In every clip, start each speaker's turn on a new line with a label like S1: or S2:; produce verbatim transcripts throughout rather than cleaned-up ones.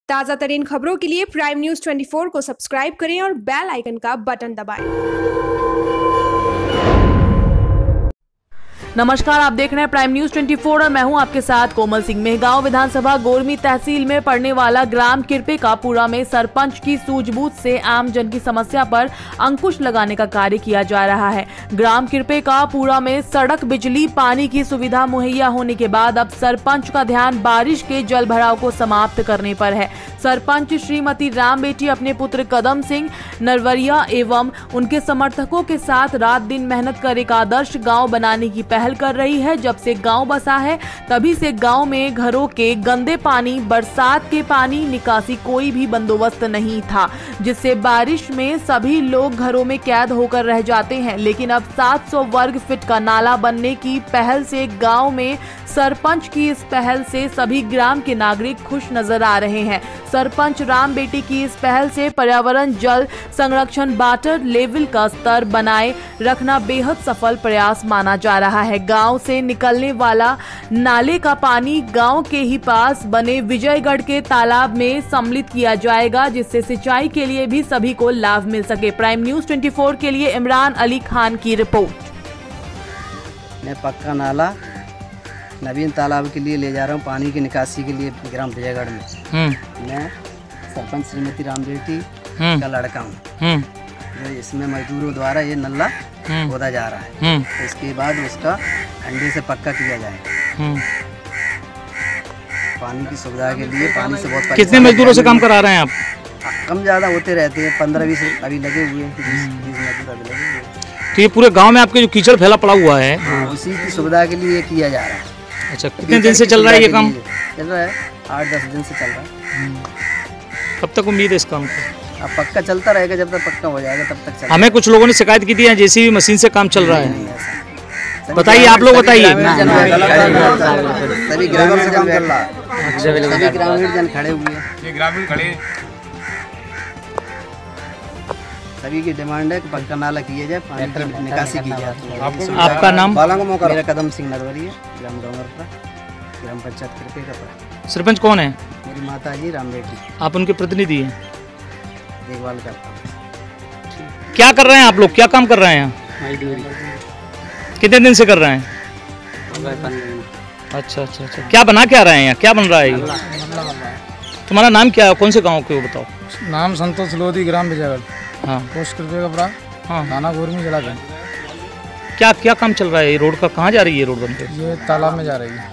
S1: ताज़ा तरीन खबरों के लिए प्राइम न्यूज़ चौबीस को सब्सक्राइब करें और बेल आइकन का बटन दबाएं।
S2: नमस्कार, आप देख रहे हैं प्राइम न्यूज चौबीस और मैं हूं आपके साथ कोमल सिंह। मेहगांव विधानसभा गोरमी तहसील में पड़ने वाला ग्राम किरपे का पूरा में सरपंच की सूझबूझ से आम जन की समस्या पर अंकुश लगाने का कार्य किया जा रहा है। ग्राम किरपे का पूरा में सड़क, बिजली, पानी की सुविधा मुहैया होने के बाद अब सरपंच का ध्यान बारिश के जल भराव को समाप्त करने पर है। सरपंच श्रीमती राम बेटी अपने पुत्र कदम सिंह नरवरिया एवं उनके समर्थकों के साथ रात दिन मेहनत कर एक आदर्श गाँव बनाने की पहल कर रही है। जब से गांव बसा है तभी से गांव में घरों के गंदे पानी, बरसात के पानी निकासी कोई भी बंदोबस्त नहीं था, जिससे बारिश में सभी लोग घरों में कैद होकर रह जाते हैं। लेकिन अब सात सौ वर्ग फीट का नाला बनने की पहल से गांव में सरपंच की इस पहल से सभी ग्राम के नागरिक खुश नजर आ रहे हैं। सरपंच राम बेटी की इस पहल से पर्यावरण, जल संरक्षण, वाटर लेवल का स्तर बनाए रखना बेहद सफल प्रयास माना जा रहा है। गांव से निकलने वाला नाले का पानी गांव के ही पास बने विजयगढ़ के तालाब में सम्मिलित किया जाएगा, जिससे सिंचाई के लिए भी सभी को लाभ मिल सके। प्राइम न्यूज चौबीस के लिए इमरान अली खान की रिपोर्ट।
S3: मैं पक्का नाला नवीन तालाब के लिए ले जा रहा हूँ, पानी की निकासी के लिए ग्राम विजयगढ़ में। मैं सरपंच श्रीमती राम बेटी का लड़का हूँ, जो इसमें मजदूरों द्वारा ये नल्ला खोदा जा रहा है। तो इसके बाद उसका अंडे से पक्का किया जाएगा। पानी की सुविधा के लिए पानी से बहुत।
S4: कितने मजदूरों से काम करा रहे हैं आप?
S3: कम ज़्यादा होते रहते हैं, पंद्रह बीस अभी लगे हुए हैं, बीस मजदूर अभी लगे हुए हैं।
S4: तो ये पूरे गांव में आपके जो कीचड़ फैला पड़ा हुआ है,
S3: हाँ, उसी की सुविधा के लिए किया जा रहा है।
S4: अच्छा, कितने दिन से चल रहा है ये काम?
S3: चल रहा है आठ दस दिन से चल रहा है।
S4: कब तक उम्मीद है इस काम को?
S3: अब पक्का चलता रहेगा, जब तक पक्का हो जाएगा तब तक चल।
S4: हमें कुछ लोगों ने शिकायत की थी है जेसीबी मशीन से काम चल रहा है। बताइए, आप लोग बताइए।
S3: सभी ग्रामीण जन चल रहा है, सभी ग्रामीण जन खड़े हुए हैं,
S5: ग्रामीण खड़े,
S3: सभी की डिमांड है कि पक्का नाला किया जाए, पानी की निकासी की जाए।
S4: आपका नाम?
S3: मेरा कदम सिंह नरवरिया, ग्राम डोंगरपुरा, ग्राम पंचायत किरपे का।
S4: सरपंच कौन है?
S3: मेरी माता जी राम बेटी।
S4: आप उनके प्रतिनिधि हैं?
S3: देखभाल करता हूँ।
S4: क्या कर रहे हैं आप लोग, क्या काम कर रहे हैं? कितने दिन से कर रहे हैं? अच्छा अच्छा अच्छा, क्या बना क्या रहे हैं? क्या बन रहा है? तुम्हारा नाम क्या है, कौन से गाँव के बताओ?
S5: नाम संतोष लोधी, ग्राम विजयगढ़,
S4: हाँ,
S5: पोस्ट किरपे का बड़ा, हाँ, थाना गोरमी जिला का।
S4: क्या क्या काम चल रहा है? ये रोड का कहाँ जा रही है रोड बनकर?
S5: ये तालाब में जा रही है।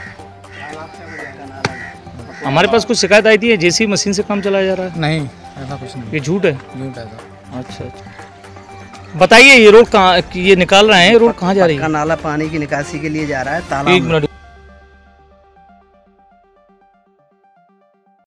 S4: हमारे पास कुछ शिकायत आई थी जेसी मशीन से काम चलाया जा रहा है।
S5: नहीं, ऐसा कुछ नहीं,
S4: ये झूठ है?
S5: झूठ है सर।
S4: अच्छा अच्छा, बताइए ये रोड कहाँ, ये निकाल रहे हैं, रोड कहाँ जा रही है?
S3: नाला पानी की निकासी के लिए जा रहा है तालाब।
S4: एक मिनट।